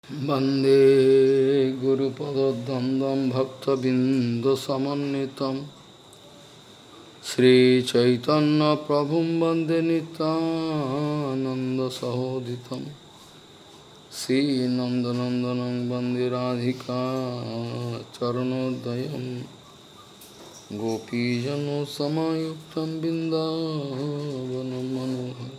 वन्दे गुरुपदद्वन्द्वं भक्तबिन्दुसमन्वितं श्रीचैतन्यप्रभुं वन्दे नित्यानन्दसहोदितं श्रीनन्दनन्दनं वन्दे राधिका चरणोदयं गोपीजनसमायुक्तं बिन्दावनं मनोहरम्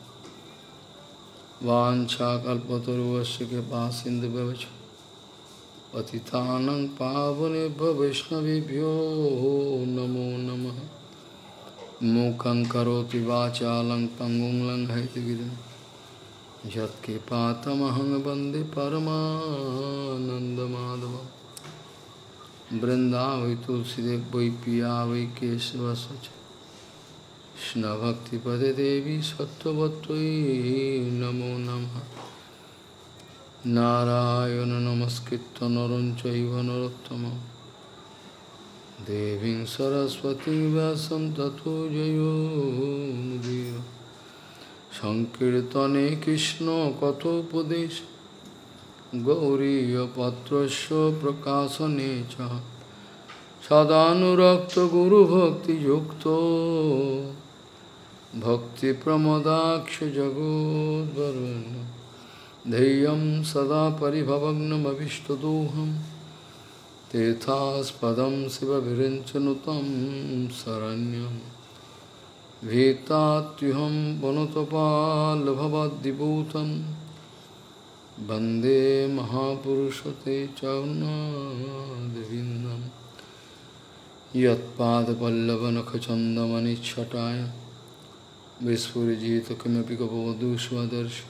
वाञ्छाकल्पतरुवस्य कृपासिन्धुभ्यश्च पतितानां पावनेभ्यो वैष्णवेभ्यो नमो नमः। मूकं करोति वाचालं पङ्गुं लङ्घयितगिरिं यत्कृपातमहं वन्दे परमानन्दमाधवं। वृन्दावै तुलसीदेव वै पिया वै केशवस्य च कृष्ण भक्तिपदे देवी सत्त्ववत्त्वयि नमो नमः। नारायण नमस्कृत्य नरं चैव नरोत्तमं देवीं सरस्वतीं व्यासं ततो जयो मुदीरये। संकीर्तने कृष्ण कथोपदेश गौरीयपत्रस्य प्रकाशने च सदानुरक्त गुरुभक्तियुक्तो भक्तिप्रमोदाक्ष जगोद्वरुण्य धैर्यं सदा परिभवग्नमभिष्टदोहं तीर्थास्पदं शिवविरञ्चनुतं शरण्यं भीतात्युहं वनुतपालभवद्दिभूतं वन्दे महापुरुषते चरुणारविन्दम् यत्पादपल्लवनखचन्दमनिच्छटाय विस्फुरिजित किमपि गपवधू स्वदर्शि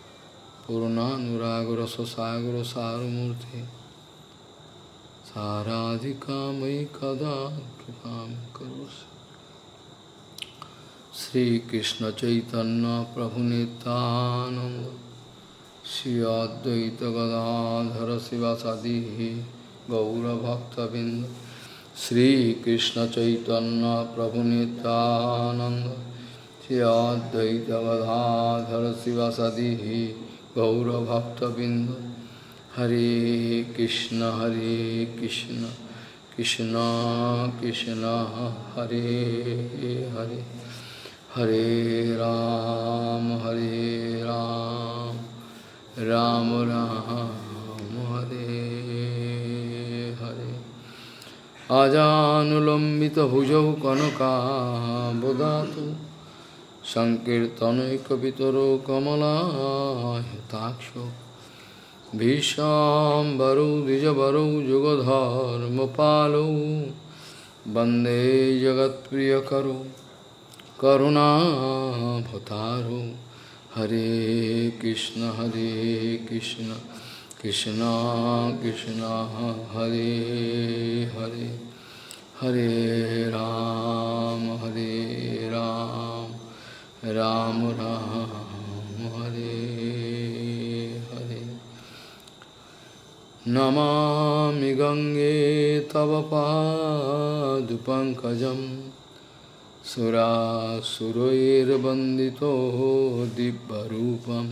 पूर्णानुरागरससागरसारमूर्ति साराधिका मयि कदा कृपां करोसि। श्रीकृष्ण चैतन्य प्रभु नित्यानंद श्री अद्वैत गदाधर शिवासादि गौरभक्तबिंद श्रीकृष्ण चैतन्य प्रभु नित्यानंद श्री अद्वैत गदाधर शिवासादि गौरभक्तबिंद। हरे कृष्ण कृष्ण कृष्ण हरे हरे हरे राम राम राम हरे हरे। आजानुलम्बितभुजौ कनकाबदातु संकीर्तनैकपितरो कमलायताक्षो भीष्माम्बरौ द्विजवरौ जुगधर्मपालौ वन्दे जगत्प्रियकरो करुणाभतारो। हरे कृष्ण कृष्ण कृष्ण हरे हरे हरे राम राम राम हरे हरे। नमामि गंगे तव पादपङ्कजं सुरासुरैर्वन्दितो दिव्यरूपं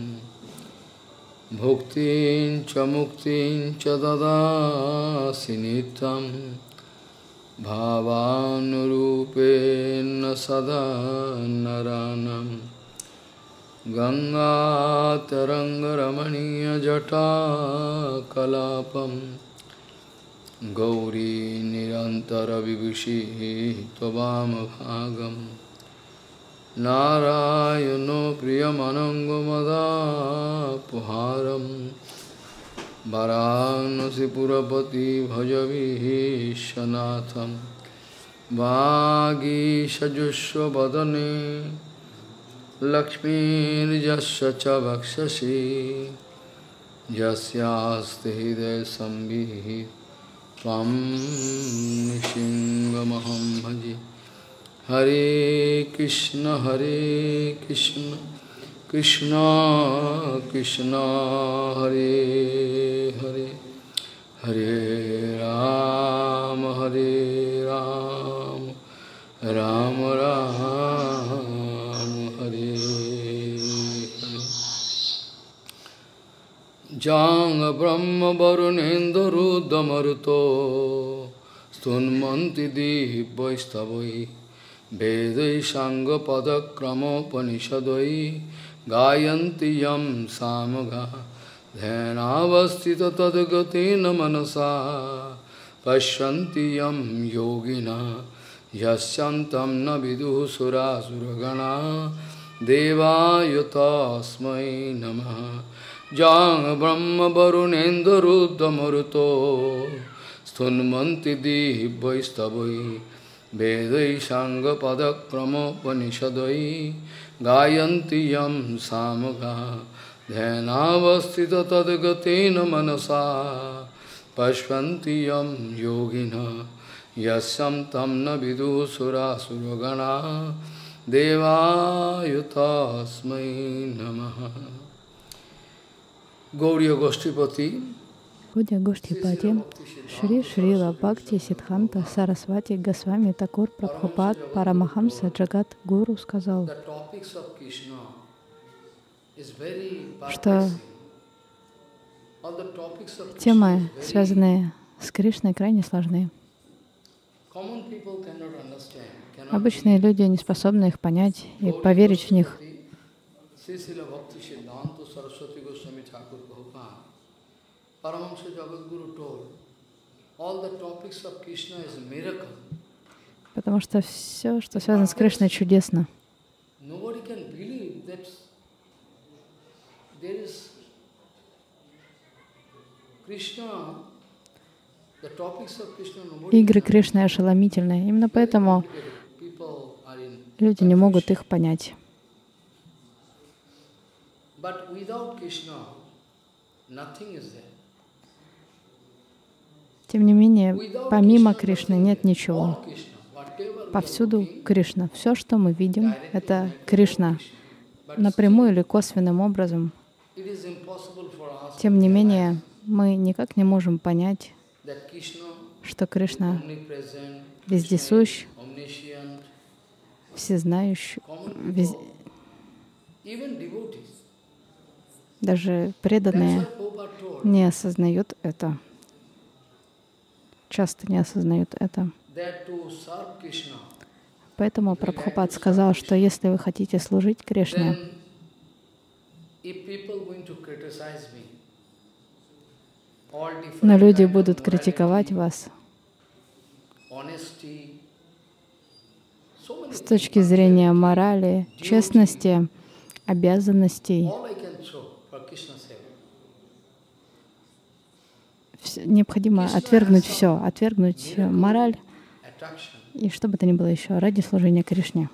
भुक्तिं च मुक्तिं च ददासि नित्यं भावानुरूपेण सदा नरानं। गंगातरङ्गरमणीयजटाकलापं गौरी निरन्तरविभूषिः त्ववामभागं नारायणो प्रियमनङ्गमदापहारं वाराणसीपुरपति भजवीशनाथं वागीशजुष्वदने लक्ष्मीर्यस्य च वक्षसि यस्यास्ति हृदयसंवित् त्वं नृसिंहमहं भजे। हरे कृष्ण कृष्ण कृष्ण हरे हरे हरे राम राम राम हरे हरे। जांग Brahma Varunendra Ruddhamaruto Stunmanti Dihvaishtavai Vedai Sangha Padakrama Panishadai Gayanti Yam Samaga Dhanavastita Tadagatina Manasa Pashyanti Yam Yogina Yasyantam na viduh sura suragana Devaya tasmai namaha Jang Brahma Varunendra Ruddhamaruto Stunmanti Dihvaishtavai Vedai Sangha Padakrama Panishadai Gayanti Yam Samaga Dhanavastita Tadagatina Manasa Pashyanti Yam Yogina Yasyam tam na viduh sura suragana Devaya tasmai namaha. Gauriya Goshtipati, Гурдия Гоштипати, Шри Шрила Бхакти Сиддханта Сарасвати Госвами Такур Прабхупад Парамахамса Джагат Гуру сказал, что темы, связанные с Кришной, крайне сложны. Обычные люди не способны их понять и поверить в них. Потому что все, что связано с Кришной, чудесно. Игры Кришны ошеломительны. Именно поэтому люди не могут их понять. Тем не менее, помимо Кришны нет ничего. Повсюду Кришна. Все, что мы видим, это Кришна. Напрямую или косвенным образом. Тем не менее, мы никак не можем понять, что Кришна вездесущ, всезнающий, даже преданные не осознают это, часто не осознают это. Поэтому Прабхупад сказал, что если вы хотите служить Кришне, но люди будут критиковать вас с точки зрения морали, честности, обязанностей. Необходимо отвергнуть все, отвергнуть мораль и что бы то ни было еще ради служения Кришне.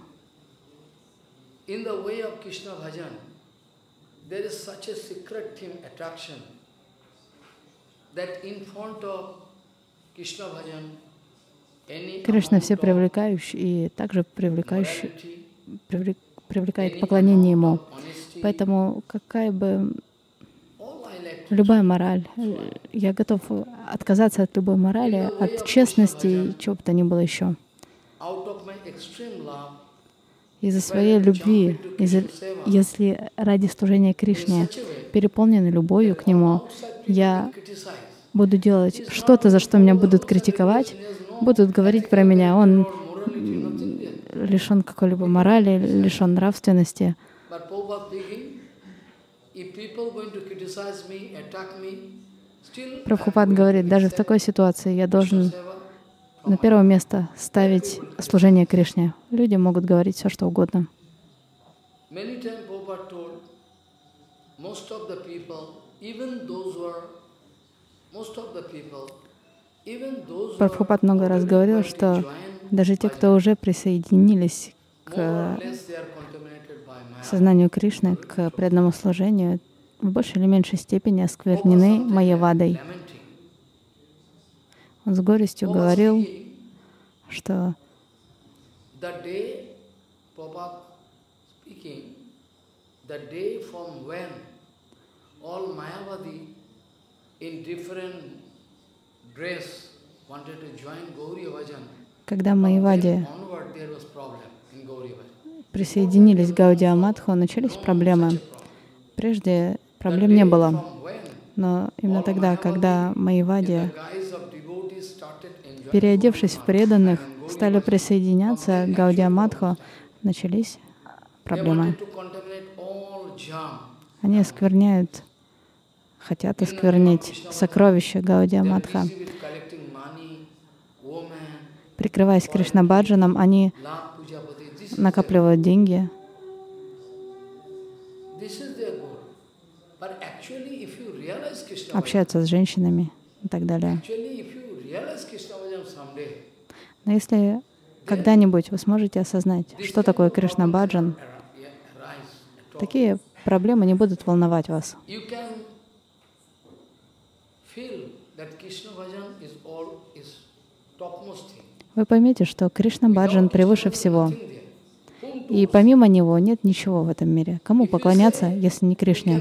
Кришна все привлекающий и также привлекает поклонение Ему. Поэтому любая мораль, я готов отказаться от любой морали, от честности и чего бы то ни было еще. Из-за своей любви, если ради служения Кришне переполнены любовью к Нему, я буду делать что-то, за что меня будут критиковать, будут говорить про меня, он лишен какой-либо морали, лишен нравственности. Прабхупад говорит, даже в такой ситуации я должен на первое место ставить служение Кришне. Люди могут говорить все, что угодно. Прабхупад много раз говорил, что даже те, кто уже присоединились к сознанию Кришны, к преданному служению, в большей или меньшей степени осквернены майявадой. Он с горестью говорил, что когда майявади присоединились к Гаудия Матху, начались проблемы. Прежде проблем не было. Но именно тогда, когда Майявади, переодевшись в преданных, стали присоединяться к Гаудия Матху, начались проблемы. Они оскверняют, хотят осквернить сокровища Гаудия Матха. Прикрываясь Кришна-баджаном, они накапливают деньги. Общаются с женщинами и так далее. Но если когда-нибудь вы сможете осознать, что такое Кришна-баджан, такие проблемы не будут волновать вас. Вы поймете, что Кришна-баджан превыше всего. И помимо него нет ничего в этом мире. Кому поклоняться, если не Кришне?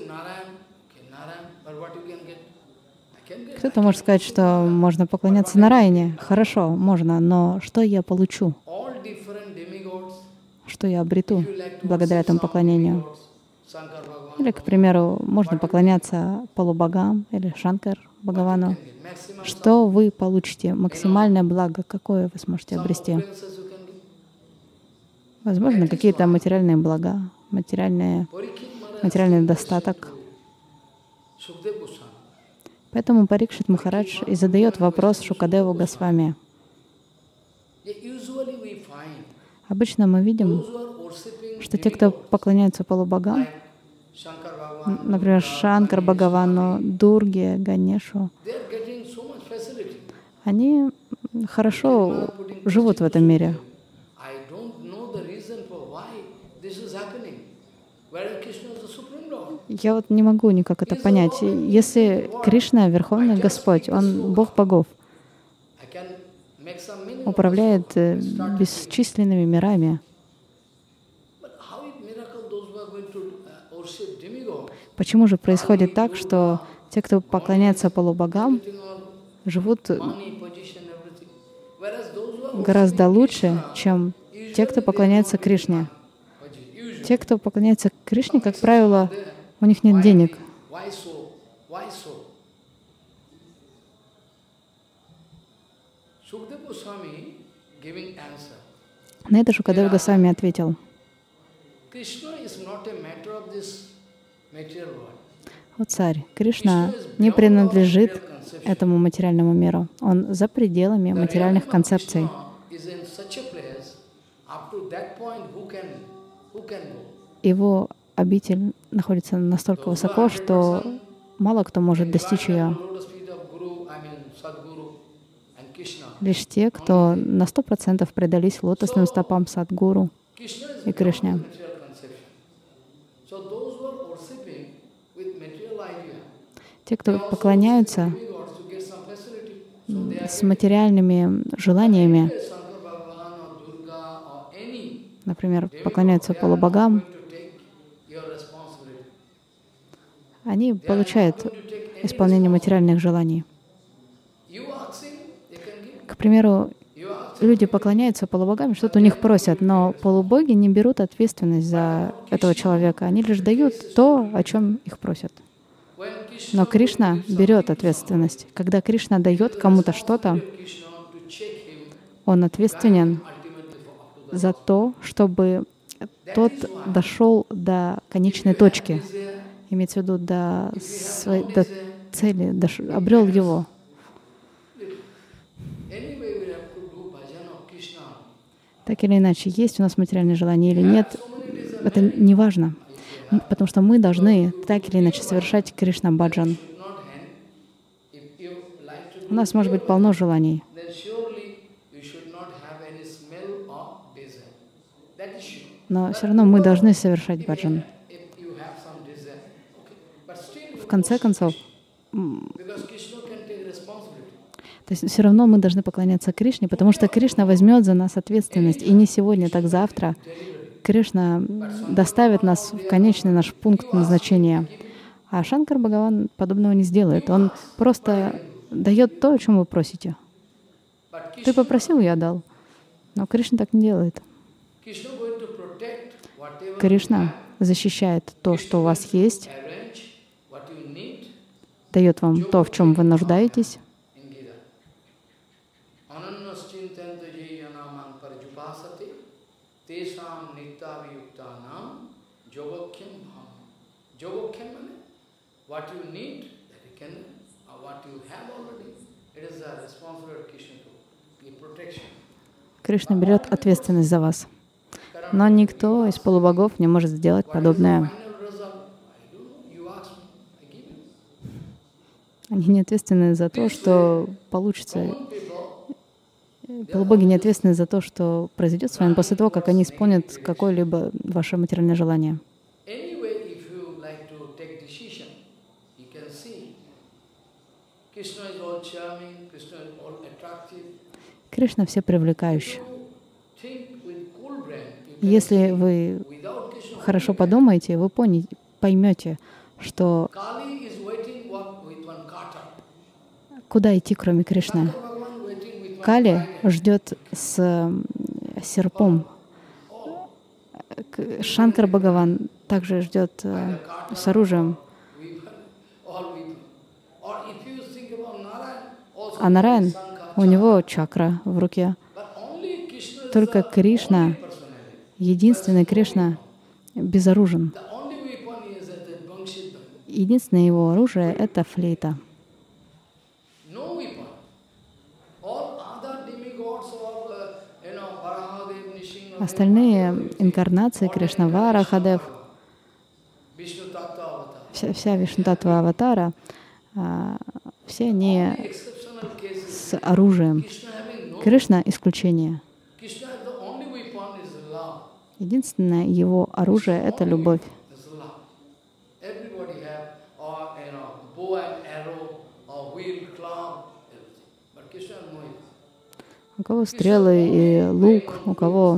Кто-то может сказать, что можно поклоняться Нараяне. Хорошо, можно, но что я получу? Что я обрету благодаря этому поклонению? Или, к примеру, можно поклоняться полубогам или Шанкар Бхагавану. Что вы получите? Максимальное благо, какое вы сможете обрести? Возможно, какие-то материальные блага, материальный достаток. Поэтому Парикшит Махарадж и задает вопрос Шукадеву Госвами. Обычно мы видим, что те, кто поклоняются полубогам, например, Шанкар Бхагавану, Дурге, Ганешу, они хорошо живут в этом мире. Я вот не могу никак это понять. Если Кришна — Верховный Господь, Он Бог богов, управляет бесчисленными мирами, почему же происходит так, что те, кто поклоняется полубогам, живут гораздо лучше, чем те, кто поклоняется Кришне? Те, кто поклоняется Кришне, как правило, у них нет денег. На это Шукадев Госвами ответил: «О царь, Кришна не принадлежит этому материальному миру. Он за пределами материальных концепций. Его обитель находится настолько высоко, что мало кто может достичь ее. Лишь те, кто на 100% предались лотосным стопам Садгуру и Кришне. Те, кто поклоняются с материальными желаниями, например, поклоняются полубогам, они получают исполнение материальных желаний. К примеру, люди поклоняются полубогам, что-то у них просят, но полубоги не берут ответственность за этого человека. Они лишь дают то, о чем их просят. Но Кришна берет ответственность. Когда Кришна дает кому-то что-то, он ответственен за то, чтобы тот дошел до конечной точки, имеется в виду до цели, обрел его. Так или иначе, есть у нас материальные желания или нет, это не важно, потому что мы должны так или иначе совершать Кришна-баджан. У нас может быть полно желаний. Но все равно мы должны совершать баджан. В конце концов, то есть все равно мы должны поклоняться Кришне, потому что Кришна возьмет за нас ответственность. И не сегодня, так завтра Кришна доставит нас в конечный наш пункт назначения. А Шанкар Бхагаван подобного не сделает. Он просто дает то, о чем вы просите. Ты попросил, я дал. Но Кришна так не делает. Кришна защищает то, что у вас есть, дает вам то, в чем вы нуждаетесь. Кришна берет ответственность за вас. Но никто из полубогов не может сделать подобное. Они не ответственны за то, что получится. Полубоги не ответственны за то, что произойдет с вами после того, как они исполнят какое-либо ваше материальное желание. Кришна все привлекающий. Если вы хорошо подумаете, вы поймете, что куда идти, кроме Кришны. Кали ждет с серпом. Шанкар Бхагаван также ждет с оружием. А Нараян, у него чакра в руке. Только Кришна, единственный Кришна, безоружен. Единственное его оружие — это флейта. Остальные инкарнации Кришна, Варахадев, вся Вишнутаттва аватара, все они с оружием. Кришна — исключение. Единственное его оружие — это любовь. У кого стрелы и лук, у кого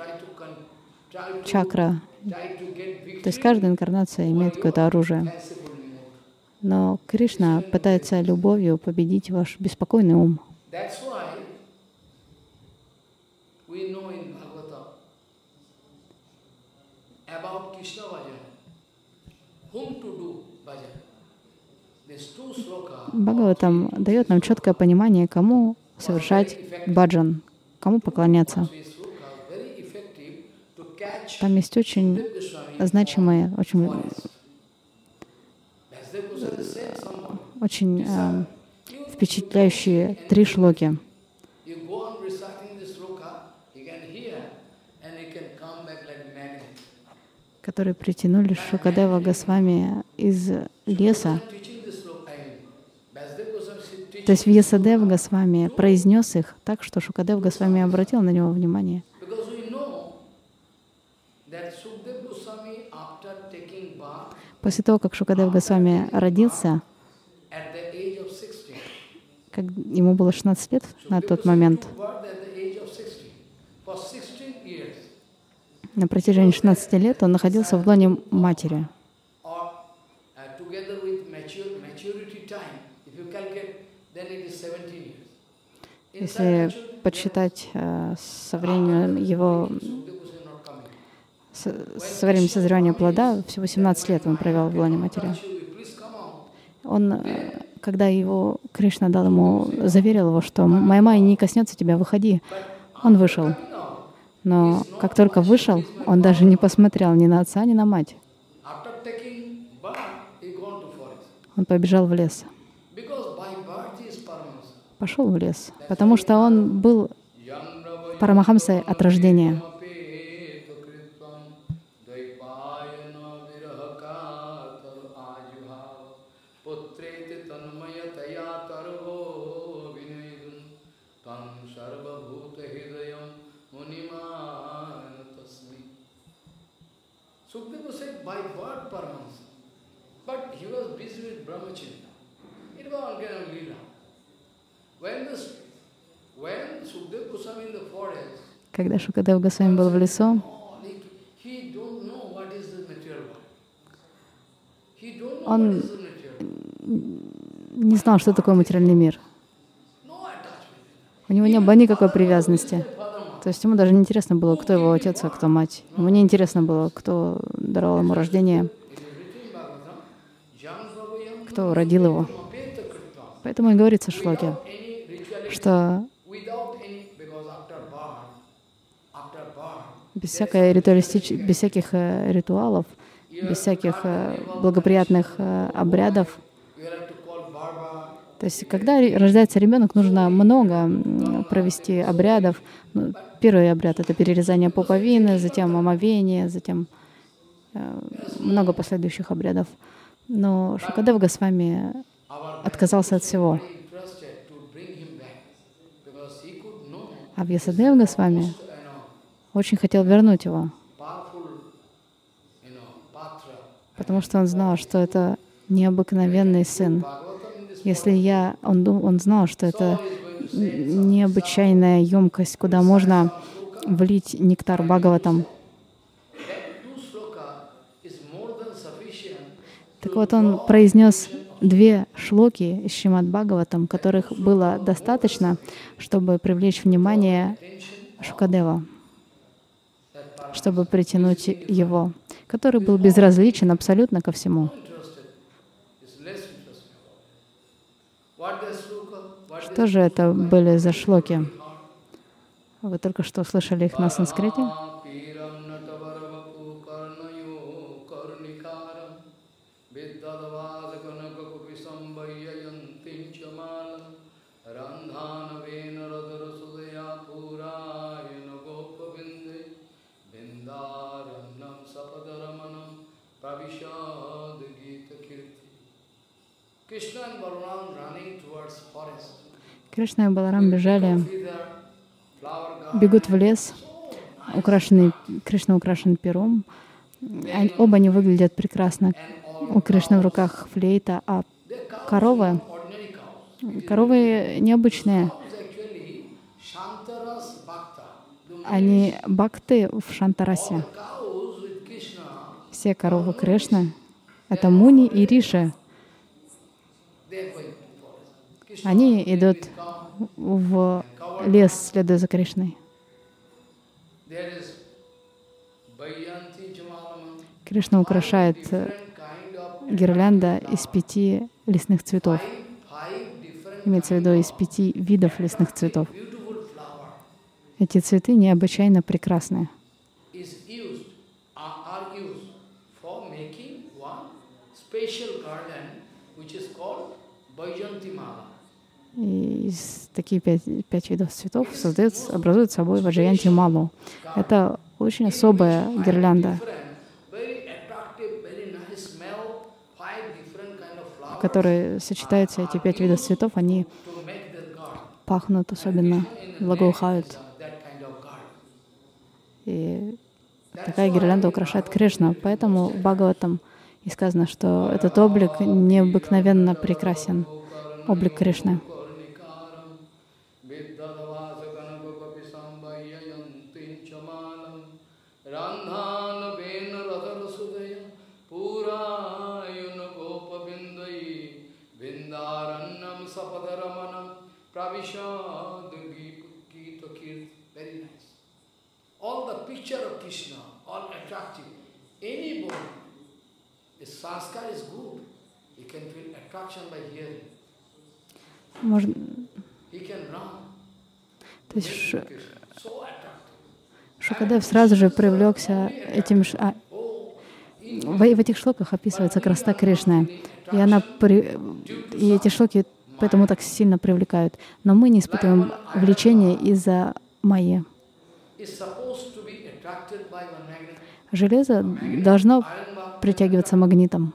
чакра. То есть каждая инкарнация имеет какое-то оружие. Но Кришна пытается любовью победить ваш беспокойный ум. Бхагаватам дает нам четкое понимание, кому совершать баджан, кому поклоняться. Там есть очень значимые, очень впечатляющие 3 шлоки. Которые притянули Шукадева Госвами из леса. То есть Вьясадев Госвами произнес их так, что Шукадев Госвами обратил на него внимание. После того, как Шукадев Госвами родился, как ему было 16 лет на тот момент, на протяжении 16 лет он находился в лоне матери. Если подсчитать со временем его, со временем созревания плода, всего 17 лет он провел в лоне матери. Он, когда его Кришна дал ему, заверил его, что «Моя майя не коснется тебя, выходи», он вышел. Но как только вышел, он даже не посмотрел ни на отца, ни на мать. Он побежал в лес. Пошел в лес, потому что он был Парамахамсой от рождения. Когда Шукадев Госвами был в лесу, он не знал, что такое материальный мир. У него не было никакой привязанности. То есть ему даже не интересно было, кто его отец, а кто мать. Ему не интересно было, кто даровал ему рождение, кто родил его. Поэтому и говорится в шлоке, что без всяких ритуалов, без всяких благоприятных обрядов. То есть, когда рождается ребенок, нужно много провести обрядов. Ну, первый обряд — это перерезание пуповины, затем омовение, затем много последующих обрядов. Но Шукадев Госвами отказался от всего. А Вьясадев Госвами очень хотел вернуть его, потому что он знал, что это необыкновенный сын. Если он знал, что это необычайная емкость, куда можно влить нектар Бхагаватам. Так вот, он произнес 2 шлоки из Шримад Бхагаватам, которых было достаточно, чтобы привлечь внимание Шукадева, чтобы притянуть его, который был безразличен абсолютно ко всему. Что же это были за шлоки? Вы только что слышали их на санскрите? Кришна и Баларам бегут в лес, Кришна украшен пером. Оба они выглядят прекрасно. У Кришны в руках флейта, а коровы необычные. Они бхакты в Шантарасе. Все коровы Кришны — это Муни и Риши. Они идут в лес, следуя за Кришной. Кришна украшает гирлянда из 5 лесных цветов. Имеется в виду из 5 видов лесных цветов. Эти цветы необычайно прекрасны. И из таких 5 видов цветов образуют собой Ваджаянти Малу. Это очень особая гирлянда, в которой сочетаются эти 5 видов цветов. Они пахнут особенно, благоухают. И такая гирлянда украшает Кришну. Поэтому в Бхагаватам и сказано, что этот облик необыкновенно прекрасен, облик Кришны. All the picture of Krishna, all attractive. Anybody, if sanskar is good, he can feel attraction by hearing. He can run. То есть Шукадев сразу же привлекся этим. В этих шлоках описывается красота Кришны, и эти шлоки поэтому так сильно привлекают. Но мы не испытываем влечения из-за майи. Железо должно притягиваться магнитом.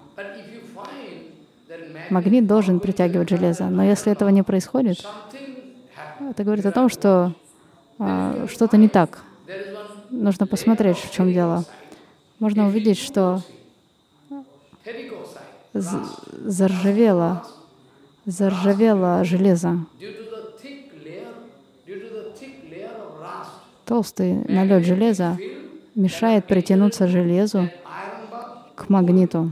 Магнит должен притягивать железо. Но если этого не происходит, это говорит о том, что что-то не так. Нужно посмотреть, в чем дело. Можно увидеть, что заржавело железо. Толстый налет железа мешает притянуться железу к магниту.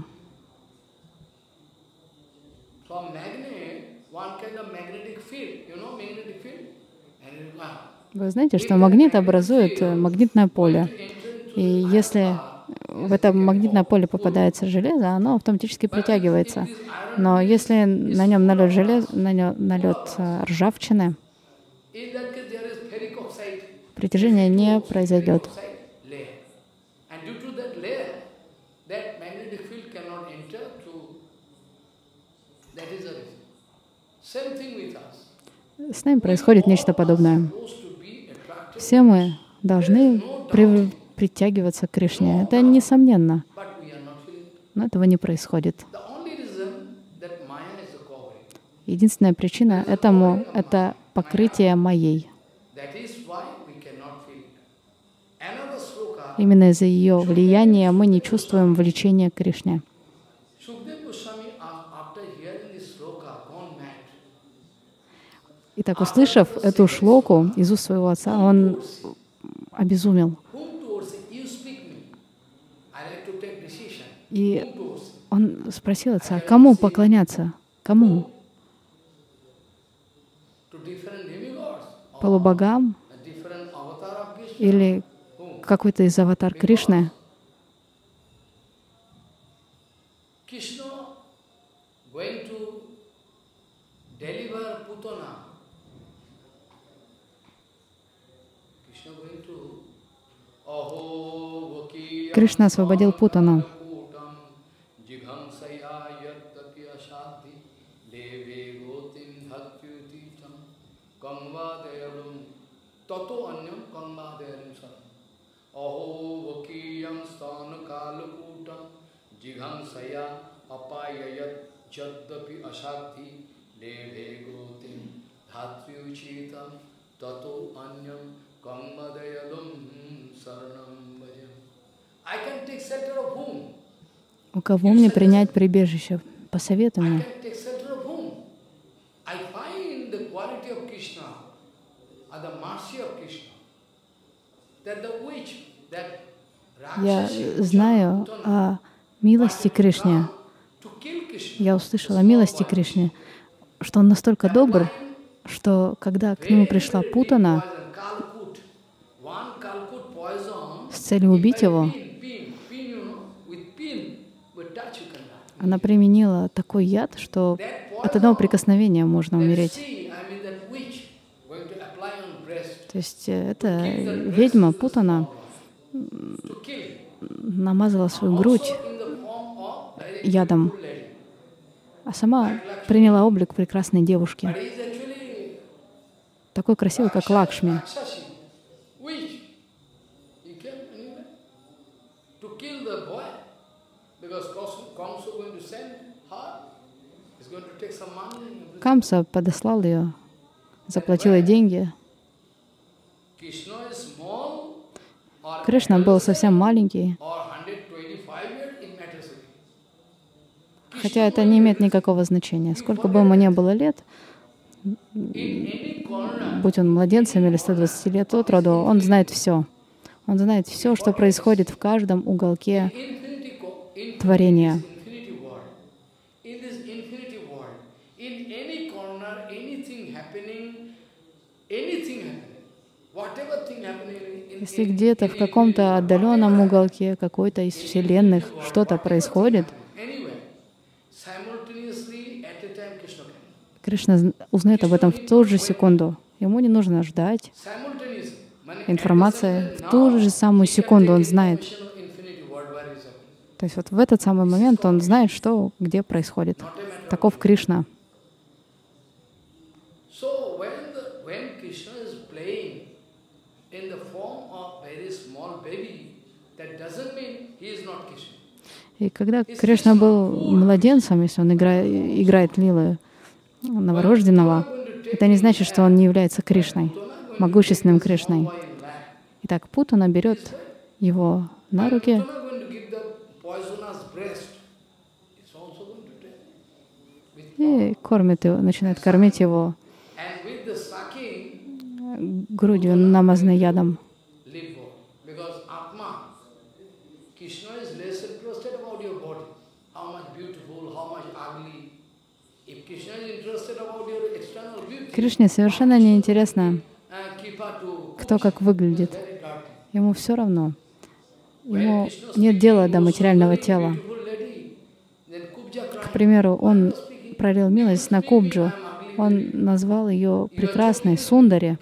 Вы знаете, что магнит образует магнитное поле. И если в это магнитное поле попадается железо, оно автоматически притягивается. Но если на нем налет железа, налет ржавчины, притяжение не произойдет. С нами происходит нечто подобное. Все мы должны притягиваться к Кришне. Это несомненно. Но этого не происходит. Единственная причина этому — это покрытие майей. Именно из-за ее влияния мы не чувствуем влечения к Кришне. Итак, услышав эту шлоку из уст своего отца, он обезумел. И он спросил отца, кому поклоняться? Кому? Полубогам? Или какой-то из аватар Кришны? Кришна освободил Путану. У кого мне принять прибежище? Посоветуй мне. Я знаю о милости Кришны. Я услышала о милости Кришны, что Он настолько добр, что когда к Нему пришла Путана с целью убить Его, она применила такой яд, что от одного прикосновения можно умереть. То есть эта ведьма Путана намазала свою грудь ядом, а сама приняла облик прекрасной девушки, такой красивой, как Лакшми. Камса подослал ее, заплатил ей деньги. Кришна был совсем маленький, хотя это не имеет никакого значения. Сколько бы ему ни было лет, будь он младенцем или 120 лет от роду, он знает все. Он знает все, что происходит в каждом уголке творения. Если где-то в каком-то отдаленном уголке какой-то из вселенных что-то происходит, Кришна узнает об этом в ту же секунду. Ему не нужно ждать. Информация в ту же самую секунду он знает. То есть вот в этот самый момент он знает, что где происходит. Таков Кришна. И когда Кришна был младенцем, если он играет лилы новорожденного, это не значит, что он не является Кришной, могущественным Кришной. Итак, Путана берет его на руки и кормит его, начинает кормить его грудью, намазанной ядом. Кришне совершенно не интересно, кто как выглядит. Ему все равно. ему нет дела до материального тела. К примеру, он пролил милость на Кубджу. Он назвал ее прекрасной Сундари.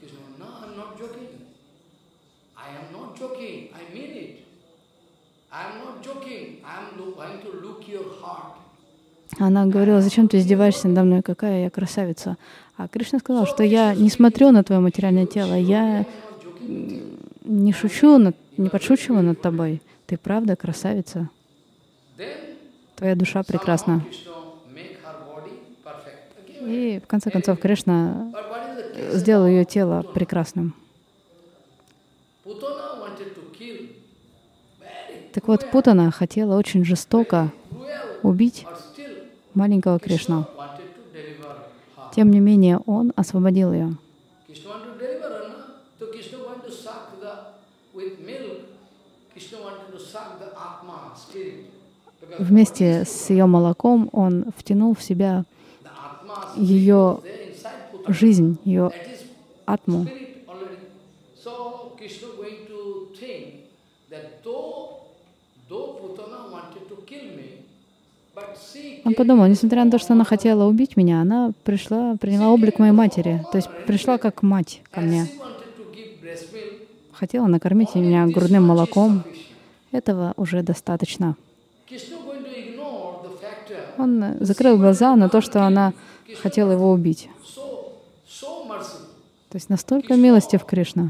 Она говорила: зачем ты издеваешься надо мной, какая я красавица. А Кришна сказал, что я не смотрю на твое материальное тело, я не шучу, не подшучиваю над тобой. Ты правда красавица. Твоя душа прекрасна. И в конце концов Кришна сделал ее тело прекрасным. Так вот, Путана хотела очень жестоко убить маленького Кришну. Тем не менее, он освободил ее. Вместе с ее молоком он втянул в себя ее жизнь, ее атму. Он подумал, несмотря на то, что она хотела убить меня, она приняла облик моей матери, то есть пришла как мать ко мне. Хотела накормить меня грудным молоком. Этого уже достаточно. Он закрыл глаза на то, что она хотела его убить. То есть настолько милостив Кришна.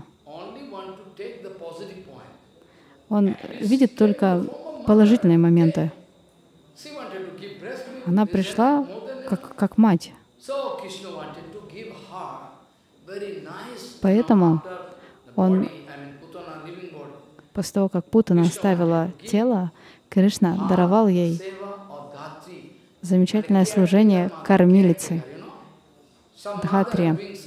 Он видит только положительные моменты. Она пришла как мать. Поэтому он, после того, как Путана оставила тело, Кришна даровал ей замечательное служение кормилицы, Дхатри.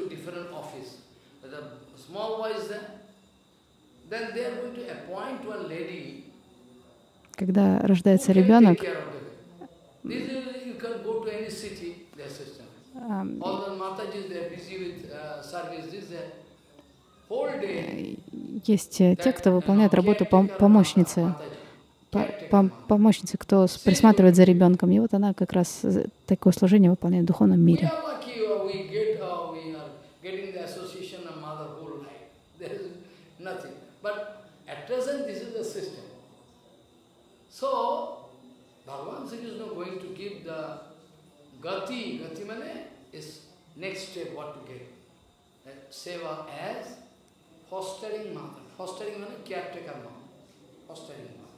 Когда рождается ребенок, есть те, кто выполняет работу помощницы, кто присматривает за ребенком. И вот она как раз такое служение выполняет в духовном мире. Seva as fostering mother. Fostering means caretaker mother. Fostering mother.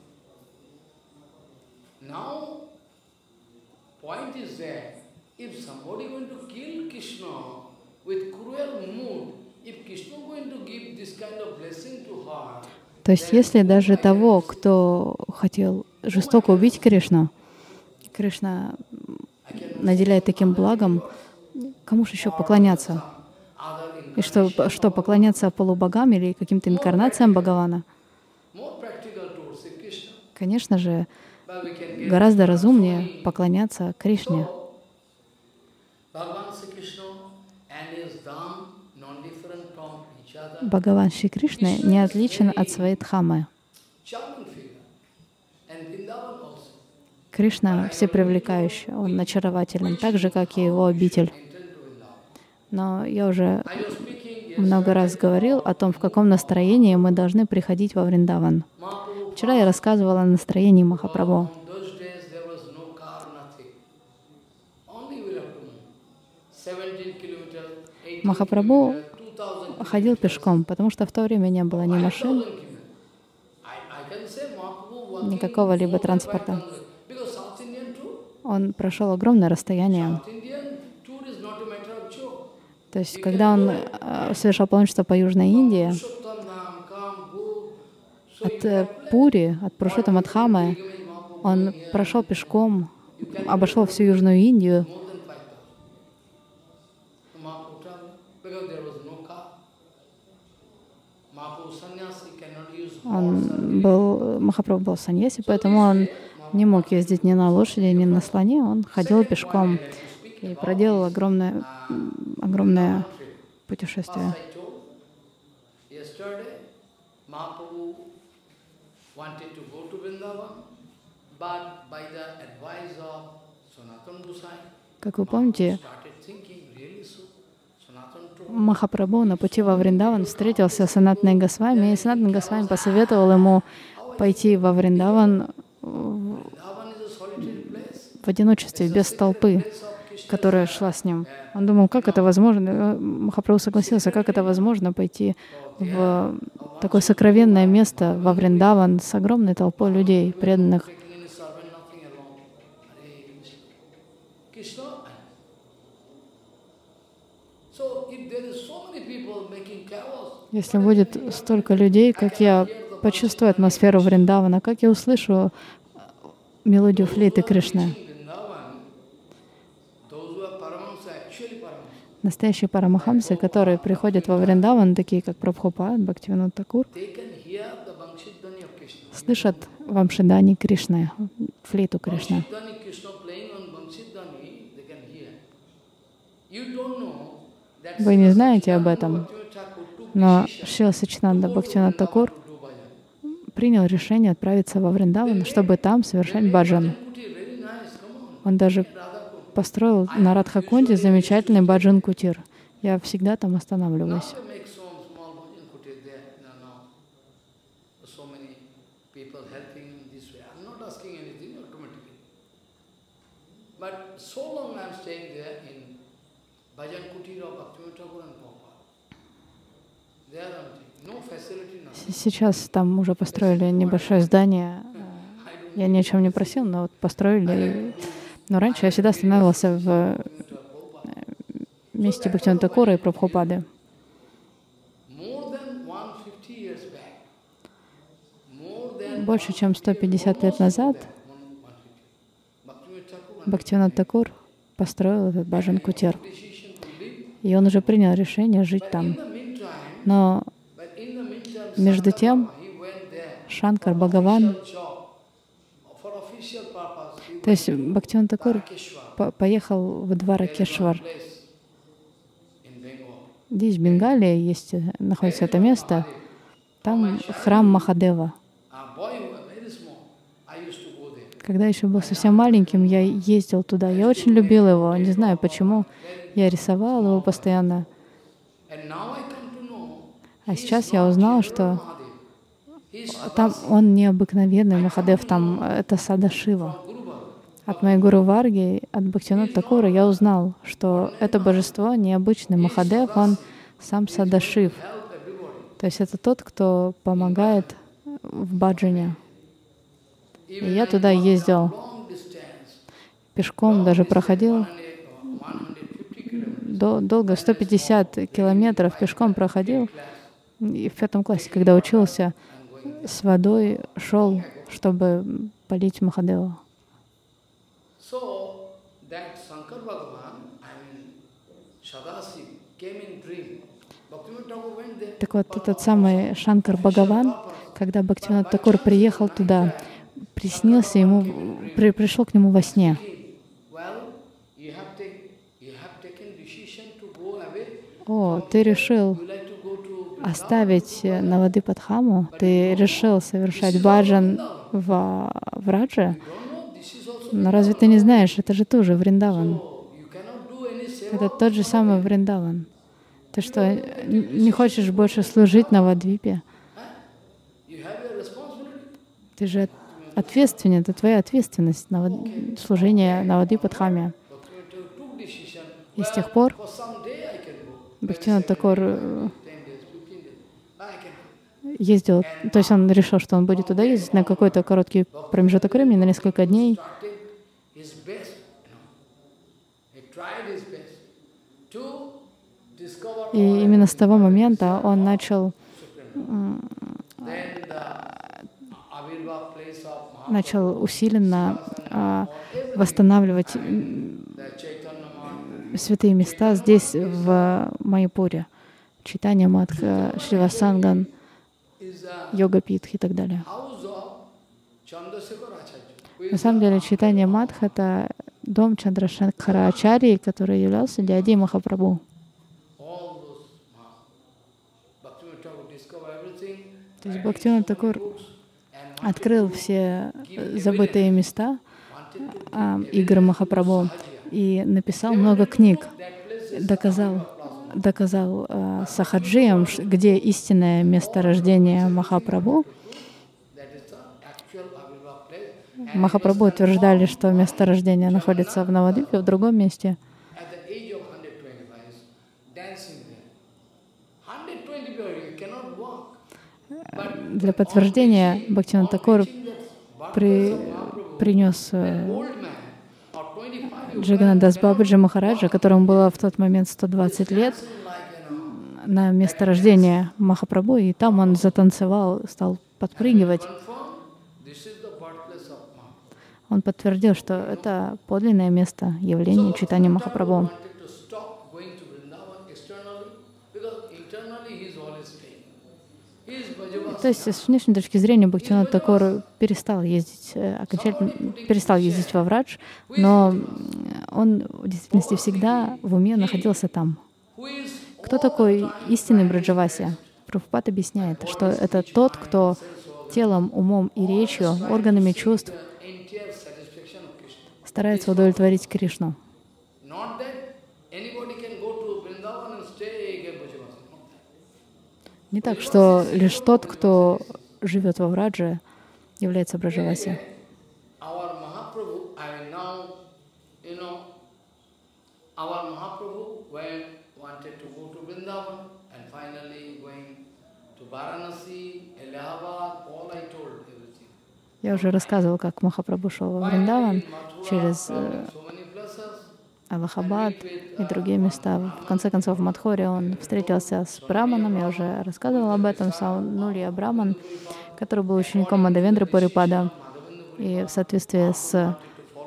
Now, point is that if somebody going to kill Krishna with cruel mood, if Krishna going to give this kind of blessing to her, то есть, если даже того, кто хотел жестоко убить Кришну, Кришна наделяет таким благом, кому же еще поклоняться? И что поклоняться полубогам или каким-то инкарнациям Бхагавана? Конечно же, гораздо разумнее поклоняться Кришне. Бхагаван Шри Кришна не отличен от своей Дхаммы. Кришна всепривлекающий, он очарователен, так же, как и его обитель. Но я уже много раз говорил о том, в каком настроении мы должны приходить во Вриндаван. Вчера я рассказывала о настроении Махапрабху. Махапрабху ходил пешком, потому что в то время не было ни машин, ни какого-либо транспорта. Он прошел огромное расстояние. То есть, когда он совершал паломничество по Южной Индии, от Пури, от Пурушоттамадхамы, он прошел пешком, обошел всю Южную Индию. Махапрабху был саньяси, поэтому он не мог ездить ни на лошади, ни на слоне, он ходил пешком и проделал огромное путешествие. wanted to go to Vrindavan, but by the advice of Sanatana Gosai, Как вы помните, started thinking, really so, Sanatana told Махапрабху на пути во Вриндаван встретился с Санатаной Госвами, и Санатана Госвами посоветовал ему пойти во Вриндаван Vrindavan is a solitary place. в одиночестве, без толпы, которая шла с ним. Он думал, как это возможно? Махапрабху согласился, как это возможно пойти в такое сокровенное место, во Вриндаван, с огромной толпой людей, преданных. Taking any servant, nothing alone. Krishna. So if there is so many people making chaos, Если будет столько людей, как я почувствую атмосферу Вриндавана, как я услышу мелодию флейты Кришны. Vrindavan, those who are Paramahamsa, actually Paramahamsa, Настоящие парамахамсы, которые приходят во Вриндаван, такие как Прабхупад, Бхактивинода Такур, they can hear the Vamshidhani of Krishna. слышат Вамшидани Кришны, флейту Кришны. Vamshidhani, Krishna playing on Vamshidhani, they can hear. You don't know that Вы не знаете об Srila этом, Bhaktivinoda Thakur took но decision Шрила Саччитананда to go to Бхактивинода Такур Vrindavan to do bhajan. принял решение отправиться во Вриндаван, чтобы там совершать баджан. Very nice, come on. Он даже Radha построил на Радхакунде замечательный баджан-кутир. Я всегда там Now останавливаюсь. they make some small bhajan kutir there. Now, so many people helping in this way. I'm not asking anything automatically. But so long I'm staying there in bhajan kutir of Bhaktivinoda Thakur and Prabhupada. There I'm taking no facility, nothing. Сейчас там уже построили небольшое здание. Я ни о чем не просил, но вот построили. Но раньше я всегда останавливался в месте Бхактивинода Такура и Прабхупады. More than 150 years back, more than Больше чем 150 лет назад 150, Bhaktivinoda Thakur Бхактивинода Такур построил этот баджан-кутир. decision to live. И он уже принял решение жить In там. the meantime, Но but in the meantime, между тем he went there Шанкар Бхагаван, for job, for official purpose. He то есть Бхактивинода Такур Keshwar, поехал в Дваракешвар. place in Bengal. Здесь, в Бенгалии, находится это место. Там храм Махадева. Boy, very small. I used to go there. Когда еще был совсем маленьким, я ездил туда. Я очень любил его. Не знаю почему. Я рисовал его постоянно. And now I come to know А сейчас я узнал, что Mahadev. He is там он необыкновенный Махадев. Там это Садашива. Guru Bhagavad. От моей гуру Варги, от Бхактивинода Такура я узнал, что это божество необычный Махадев, он сам Садашив. Help everybody. То есть это тот, кто помогает в баджане. И я туда ездил Long distance, пешком, даже проходил 150 kilometers. долго, 150 километров пешком проходил. И в 5 классе, когда учился, с водой шел, чтобы полить Махадева. So that Shankar Bhagavan, Sadasiv, came in dream. Bhaktivinoda Thakur went there. Так вот, этот самый Шанкар Бхагаван, когда Бхактивинода Такур приехал туда, приснился ему, пришел к нему во сне. Well, you have taken decision to go away. О, ты решил You like to go to оставить Навадипадхаму, ты решил совершать баджан в Радже, This is also но разве ты не знаешь, это же тоже Вриндаван. you cannot do any seva. Это тот же самый Вриндаван. Ты что, не хочешь больше служить на Навадвипе? You have a responsibility. Ты же ответственен, это твоя ответственность, служение Навадипадхаме. Bhaktivinoda Thakur took decision. И с тех пор For some day I can go. Бхактивинода Такур 10 days, 15 days. I can go. ездил, то есть он решил, что он будет туда ездить на какой-то короткий промежуток времени, на несколько дней. Started his best. He tried his best to discover И именно с того момента он начал Then the Avirva place of Mahaprabhu, начал усиленно восстанавливать the Chaitanya Math, святые места здесь, в Майяпуре. Чайтанья Матха, Шривасанган, is a Йога-Питх и так далее. house of Chandrasekhar Acharya. На самом деле Чайтанья Матх — это дом Чандрашекхара Ачарьи, который являлся дядей Махапрабху. All those Bhaktivinoda Thakur discovered everything. То есть Бхактивинода Такур открыл все забытые места игр Махапрабху и написал много книг, доказал сахаджиям, где истинное месторождение Махапрабху. Махапрабху утверждали, что месторождение находится в Навадвипе, в другом месте. Для подтверждения Бхактивинода Тхакур принес Джаганнадас Бабаджи Махараджа, которому было в тот момент 120 лет, на месторождение Махапрабху, и там он затанцевал, стал подпрыгивать. Он подтвердил, что это подлинное место явления Чайтанья Махапрабху. То есть, с внешней точки зрения, Бхактивинода Тхакур перестал ездить во Врадж, но он в действительности всегда в уме находился там. Кто такой истинный Браджаваси? Прабхупад объясняет, что это тот, кто телом, умом и речью, органами чувств старается удовлетворить Кришну. Не так, что лишь тот, кто живет во Врадже, является Браджаваси. Я уже рассказывал, как Махапрабху шел во Вриндаван через Аллахабад и другие места. В конце концов, в Мадхуре он встретился с Браманом, я уже рассказывала об этом, Саунулья Браман, который был учеником Мадхавендры Пурипада. И в соответствии с...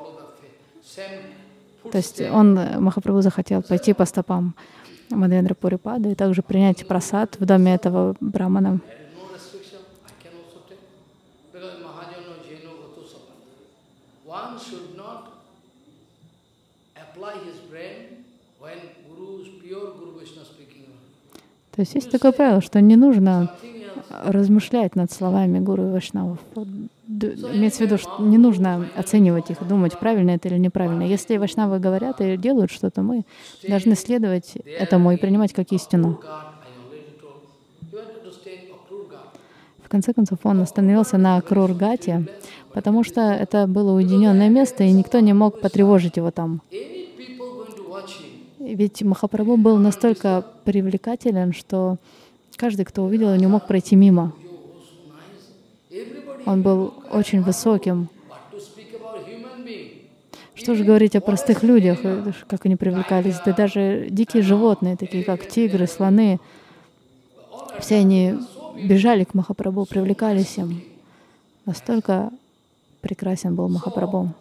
То есть Махапрабху захотел пойти по стопам Мадхавендры Пурипада и также принять прасад в доме этого Брамана. То есть есть такое правило, что не нужно размышлять над словами гуру и вайшнавов. Имеется в виду, что не нужно оценивать их, думать, правильно это или неправильно. Если вайшнавы говорят и делают что-то, мы должны следовать этому и принимать как истину. В конце концов, он остановился на Акрур-Гате, потому что это было уединенное место, и никто не мог потревожить его там. Ведь Махапрабху был настолько привлекателен, что каждый, кто увидел, не мог пройти мимо. Он был очень высоким. Что же говорить о простых людях, как они привлекались? Да даже дикие животные, такие как тигры, слоны, все они бежали к Махапрабху, привлекались им. Настолько прекрасен был Махапрабху.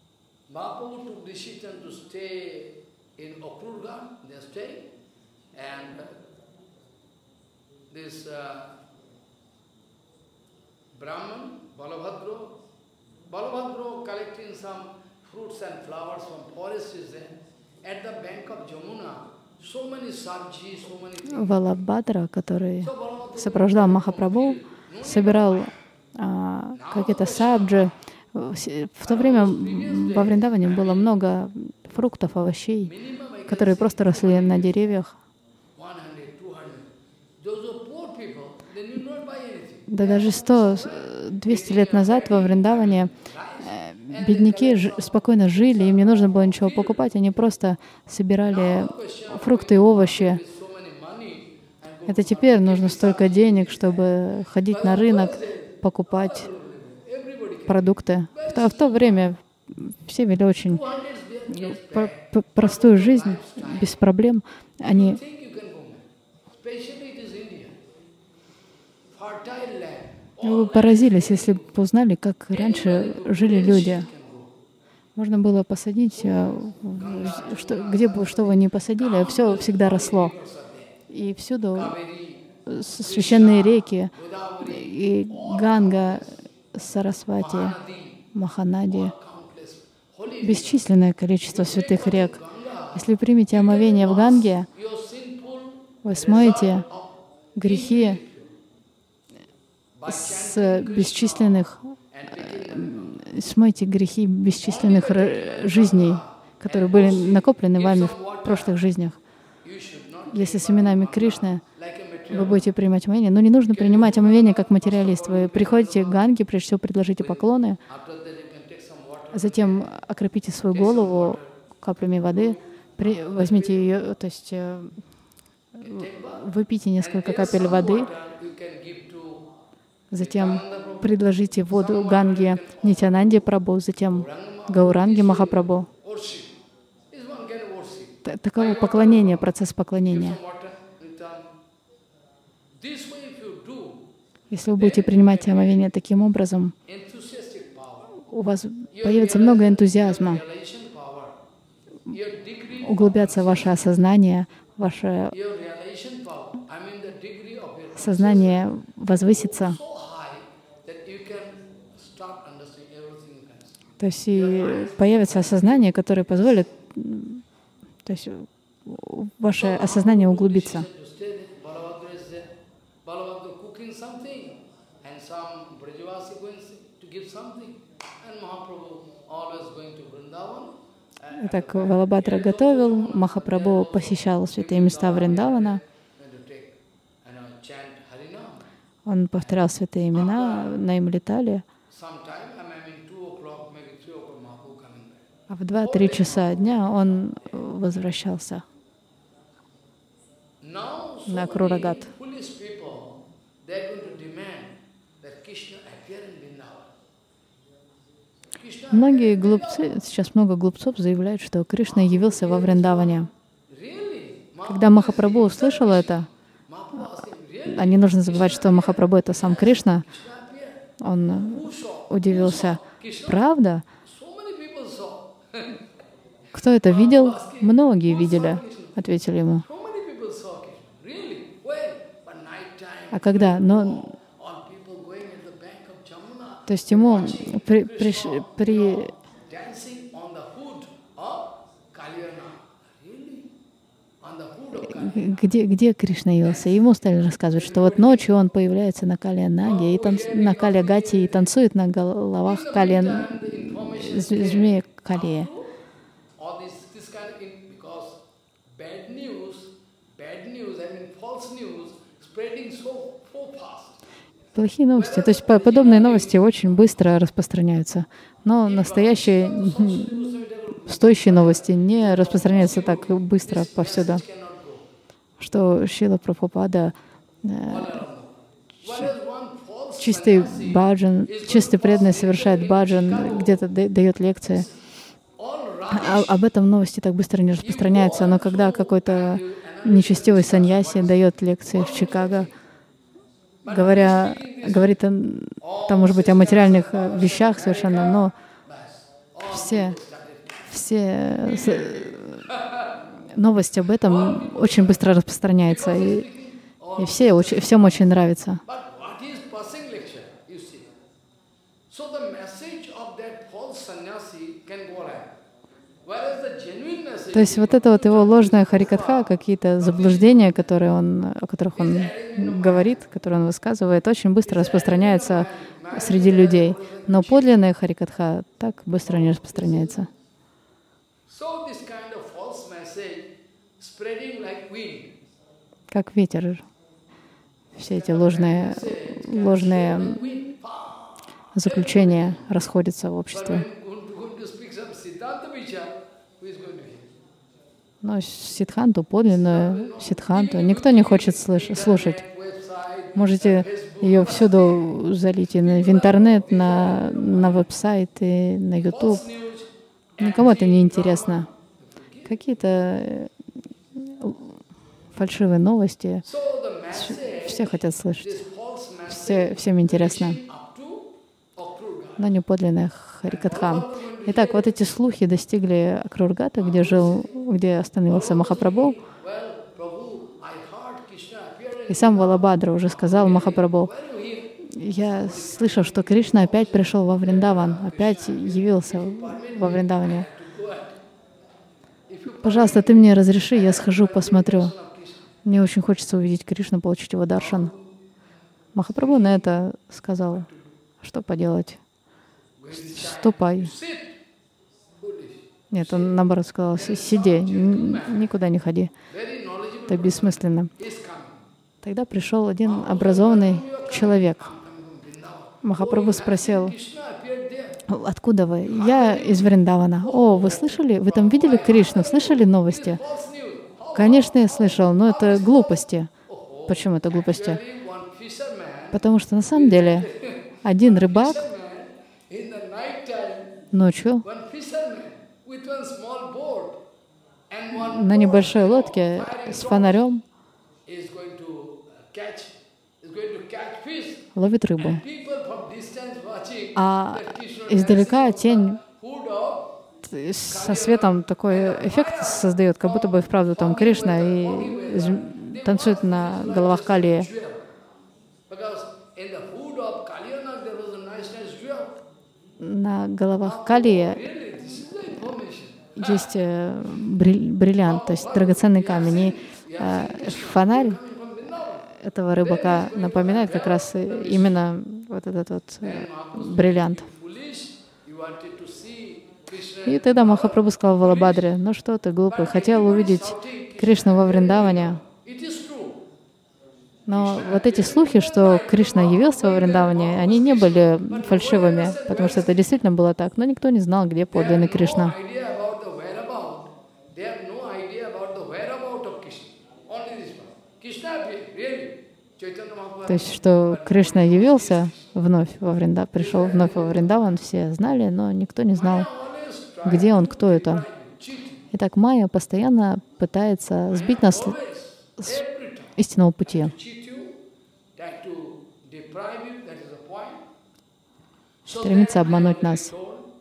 Brahman, Balabhadra collecting some fruits and flowers from forest is there. At the bank of Jamuna, so many sabji, so many things. Балабхадра, который сопровождал Махапрабху, собирал какие-то сабджи. В то время во Вриндаване было много фруктов, овощей, которые просто росли на деревьях. Да даже 100-200 лет назад во Вриндаване бедняки спокойно жили, им не нужно было ничего покупать, они просто собирали фрукты и овощи. Это теперь нужно столько денег, чтобы ходить на рынок, покупать продукты. В то время все вели очень простую жизнь, без проблем. Они Вы поразились, если бы узнали, как раньше жили люди. Можно было посадить, где бы что вы ни посадили, все всегда росло. И всюду священные реки, и Ганга, Сарасвати, Маханади, бесчисленное количество святых рек. Если вы примете омовение в Ганге, вы смоете грехи с бесчисленных, смойте грехи бесчисленных жизней, которые были накоплены вами в прошлых жизнях. Если с именами Кришны вы будете принимать омовение, но не нужно принимать омовение как материалист. Вы приходите к Ганге, прежде всего предложите поклоны, затем окропите свою голову каплями воды, возьмите ее, то есть выпейте несколько капель воды, затем предложите воду Ганге Нитьянанде Прабху, затем Гауранге Махапрабху. Таково поклонение, процесс поклонения. Если вы будете принимать омовение таким образом, у вас появится много энтузиазма, углубятся ваше осознание, ваше сознание возвысится. То есть и появится осознание, которое позволит, то есть ваше осознание углубится. Итак, Балабхадра готовил, Махапрабху посещал святые места Вриндавана. Он повторял святые имена, на им летали. А в 2-3 часа дня он возвращался на Акрурагат. Многие глупцы, сейчас много глупцов заявляют, что Кришна явился во Вриндаване. Когда Махапрабху услышал это, а не нужно забывать, что Махапрабху — это сам Кришна, он удивился. Правда? Кто это видел? Многие видели, ответили ему. А когда? То есть ему где Кришна явился? Ему стали рассказывать, что вот ночью он появляется на Кали-Наге, на Кали-Гате и танцует на головах змеи Калии. Плохие новости. То есть подобные новости очень быстро распространяются. Но настоящие, стоящие новости не распространяются так быстро повсюду. Что Шрила Прабхупада чистый баджан, чистый преданный совершает баджан, где-то дает лекции. Об этом новости так быстро не распространяются. Но когда какой-то нечестивый саньяси дает лекции в Чикаго, говорит там, может быть, о материальных вещах совершенно, но все новости об этом очень быстро распространяются, и всем очень нравится. То есть вот это вот его ложная харикатха, какие-то заблуждения, о которых он говорит, которые он высказывает, очень быстро распространяются среди людей. Но подлинная харикатха так быстро не распространяется. Как ветер. Все эти ложные заключения расходятся в обществе. Но Сиддханту, подлинную Сиддханту, никто не хочет слушать. Можете ее всюду залить, и в интернет, на веб-сайт, и на YouTube. Никому это не интересно. Какие-то фальшивые новости. Все хотят слышать. Всем интересно. Но не подлинная Харикатха. Итак, вот эти слухи достигли Акрургата, где остановился Махапрабху. И сам Балабхадра уже сказал Махапрабху: я слышал, что Кришна опять пришел во Вриндаван, опять явился во Вриндаване. Пожалуйста, ты мне разреши, я схожу, посмотрю. Мне очень хочется увидеть Кришну, получить его даршан. Махапрабху на это сказал: что поделать? Ступай. Нет, он наоборот сказал: сиди, никуда не ходи. Это бессмысленно. Тогда пришел один образованный человек. Махапрабху спросил: откуда вы? Я из Вриндавана. О, вы слышали? Вы там видели Кришну? Слышали новости? Конечно, я слышал, но это глупости. Почему это глупости? Потому что на самом деле один рыбак ночью на небольшой лодке с фонарем ловит рыбу. А издалека тень со светом такой эффект создает, как будто бы и вправду там Кришна и танцует на головах Калии. На головах Калии есть бриллиант, то есть драгоценный камень. И фонарь этого рыбака напоминает как раз именно вот этот вот бриллиант. И тогда Махапрабху сказал Валабхадре: ну что ты, глупый, хотел увидеть Кришну во Вриндаване. Но вот эти слухи, что Кришна явился во Вриндаване, они не были фальшивыми, потому что это действительно было так. Но никто не знал, где подлинный Кришна. То есть, что Кришна явился вновь во Вриндаван, пришел вновь во Вриндаван, все знали, но никто не знал, где он, кто это. Итак, Майя постоянно пытается сбить нас с истинного пути. Стремится обмануть нас.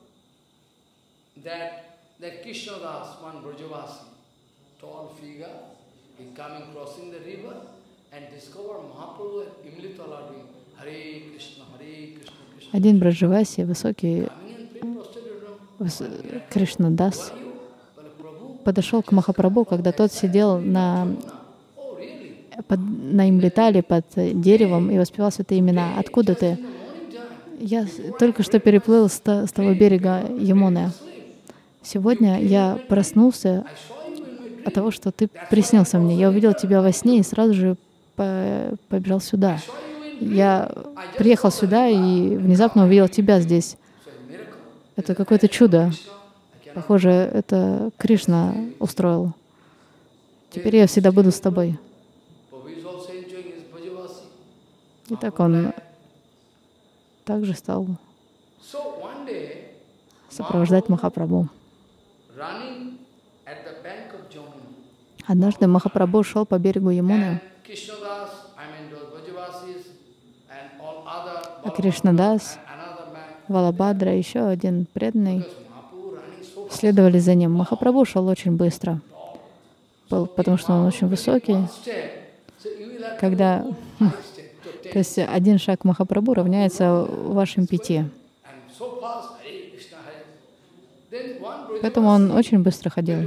Один Браджаваси, высокий Кришнадас, подошел к Махапрабху, когда тот сидел на Имлитале под деревом и воспевал святые имена. Откуда ты? Я только что переплыл с того берега Ямуны. Сегодня я проснулся от того, что ты приснился мне. Я увидел тебя во сне и сразу же побежал сюда. Я приехал сюда и внезапно увидел тебя здесь. Это какое-то чудо. Похоже, это Кришна устроил. Теперь я всегда буду с тобой. И так он также стал сопровождать Махапрабху. Однажды Махапрабху шел по берегу Ямуны, а Кришнадас, Валабхадра, еще один преданный, следовали за ним. Махапрабху шел очень быстро, потому что он очень высокий. То есть один шаг Махапрабху равняется вашим 5. Поэтому он очень быстро ходил.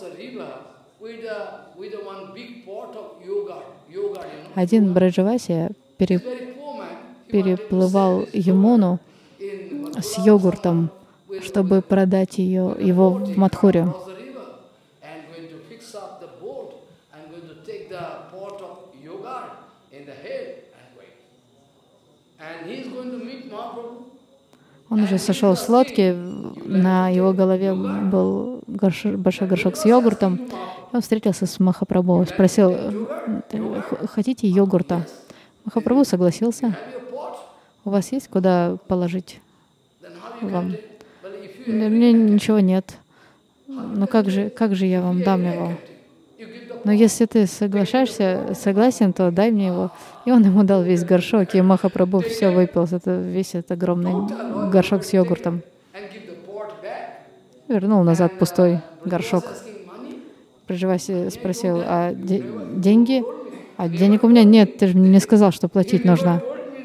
Один Браджаваси переплывал Ямуну с йогуртом, чтобы продать его в Мадхуре. Он уже сошел с лодки, на его голове был большой горшок с йогуртом. Он встретился с Махапрабху, спросил: хотите йогурта? Махапрабху согласился. У вас есть куда положить вам? Да, мне ничего нет. Но как же я вам дам его? Но если ты согласен, то дай мне его. И он ему дал весь горшок, и Махапрабху все выпил. Это весь этот огромный горшок с йогуртом. Вернул назад пустой горшок. Браджаваси спросил: а деньги? А денег у меня нет, ты же мне не сказал, что платить нужно.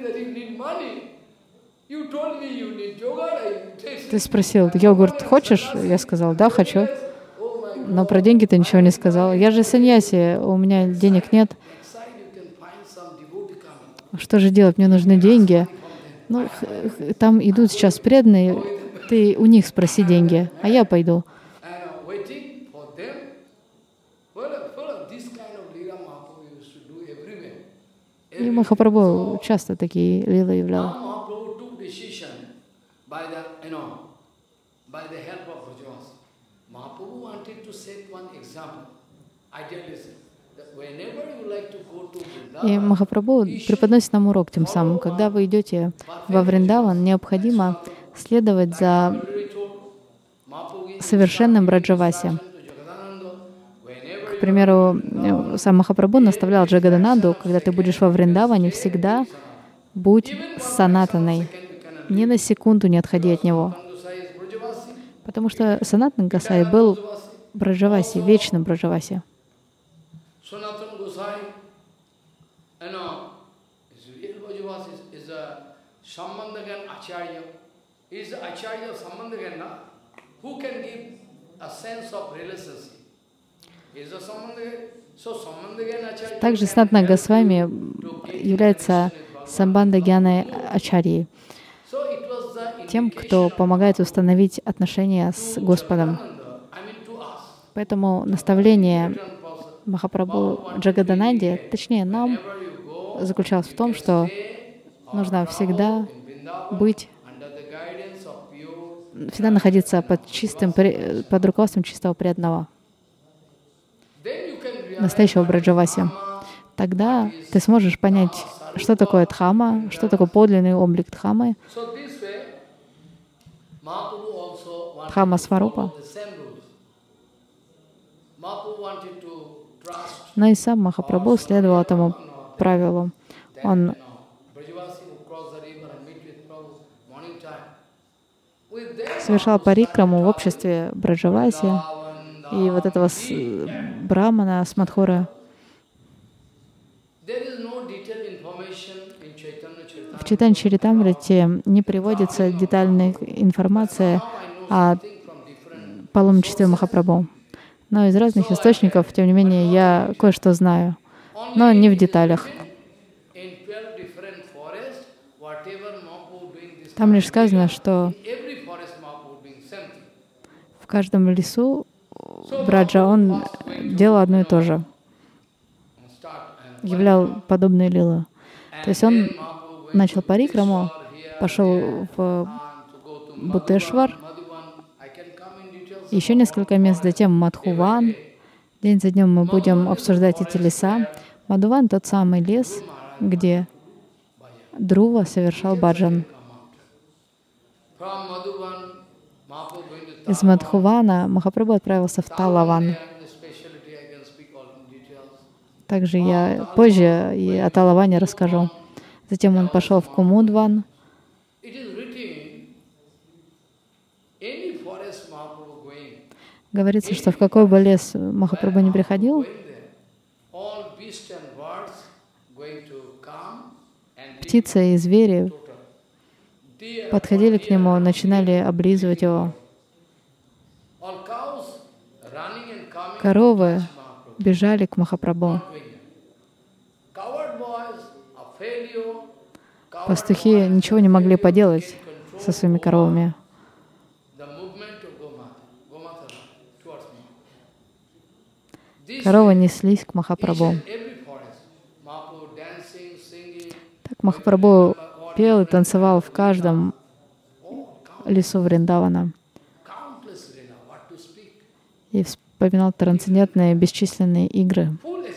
Ты спросил: йогурт хочешь? Я сказал: да, хочу. Но про деньги ты ничего не сказал. Я же саньяси, у меня денег нет. что же делать, мне нужны деньги. Ну, там идут сейчас преданные, ты у них спроси деньги, а я пойду. И Махапрабху часто такие лилы являл. И Махапрабху преподносит нам урок тем самым. Когда вы идете во Вриндаван, необходимо следовать за совершенным Браджаваси. К примеру, сам Махапрабху наставлял Джагадананду, когда ты будешь во Вриндаване, всегда будь санатаной. Ни на секунду не отходи от него. Потому что Санатан Госай был Браджаваси, вечным Браджаваси. Также Санатана Госвами является Самбандагьяной Ачарьей, тем, кто помогает установить отношения с Господом. Поэтому наставление Махапрабху Джагадананде, точнее нам, заключалось в том, что нужно всегда находиться под руководством чистого преданного, настоящего Браджаваси. Тогда ты сможешь понять, что такое Дхамма, что такое подлинный облик Дхаммы, Дхамма Сварупа. Но и сам Махапрабху следовал этому правилу. Он совершал парикраму в обществе Браджаваси и вот этого брамана с Мадхуры. В Чайтанья Чаритамрите не приводится детальная информация о паломничестве Махапрабху. Но из разных источников, тем не менее, я кое-что знаю, но не в деталях. Там лишь сказано, что в каждом лесу Браджа он делал одно и то же, являл подобные лилы. То есть он начал парикраму, пошел в Бутешвар, еще несколько мест, затем Мадхуван. День за днем мы будем обсуждать эти леса. Мадхуван — тот самый лес, где Друва совершал баджан. Из Мадхувана Махапрабху отправился в Талаван. Также я позже и о Талаване расскажу. Затем он пошел в Кумудван. Говорится, что в какой бы лес Махапрабху не приходил, птицы и звери подходили к нему, начинали облизывать его. Коровы бежали к Махапрабху. Пастухи ничего не могли поделать со своими коровами. Коровы неслись к Махапрабху. Так Махапрабху пел и танцевал в каждом лесу Вриндавана и вспоминал трансцендентные бесчисленные игры.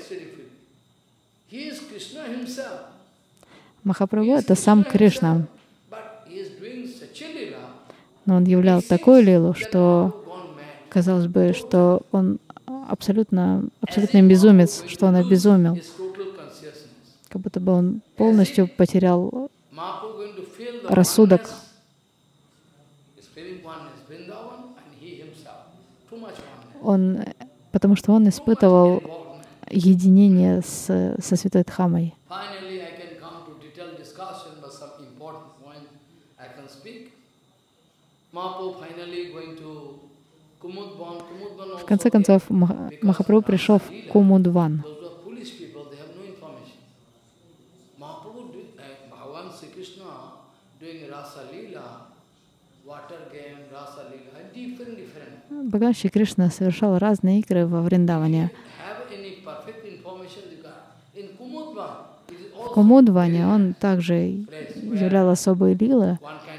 Махапрабху — это сам Кришна. Но он являл такую лилу, что казалось бы, что он абсолютный безумец, что он обезумел. Как будто бы он полностью потерял рассудок. Потому что он испытывал единение со Святой Дхаммой. В конце концов, Махапрабху пришел в Кумудван. Mahaprabhu, Bhagavan Sri Krishna doing Rasa Leela, water game, Rasa Leela, different. Бхагаван Шри Кришна совершал разные игры во Вриндаване. В Кумудване он также являл особые лилы.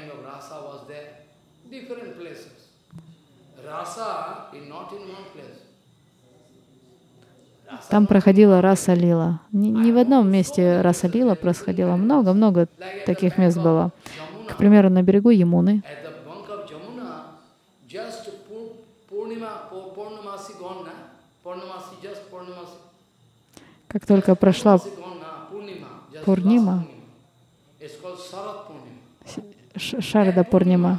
Там проходила раса лила. Не в одном месте раса лила происходила, много-много таких мест было. К примеру, на берегу Ямуны. Как только прошла Пурнима, Шарада Пурнима,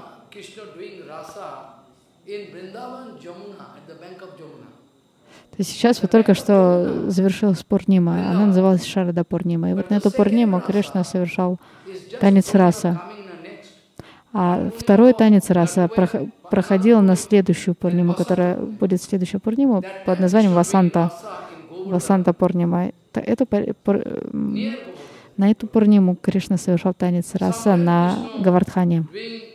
то есть сейчас вот только что завершилась Пурнима, она называлась Шарада Пурнима. И вот на эту Пурниму Кришна совершал танец раса. А второй танец раса проходил на следующую Пурниму, которая будет следующая Пурнима под названием Васанта. Васанта Пурнима. На эту Пурниму Кришна совершал танец раса на Гавардхане.